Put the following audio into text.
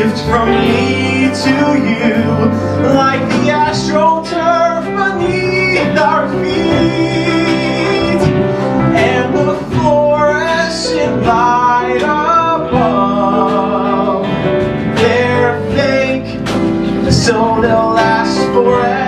gift from me to you, like the astroturf beneath our feet, and the fluorescent light above. They're fake, so they'll last forever.